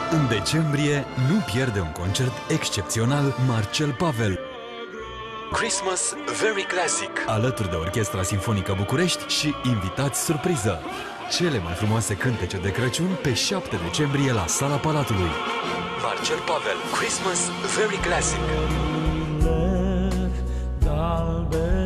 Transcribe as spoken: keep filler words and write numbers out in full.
În decembrie, nu pierde un concert excepțional Marcel Pavel. Christmas Very Classic, alături de Orchestra Sinfonică București și invitați surpriză. Cele mai frumoase cântece de Crăciun pe șapte decembrie la Sala Palatului. Marcel Pavel, Christmas Very Classic.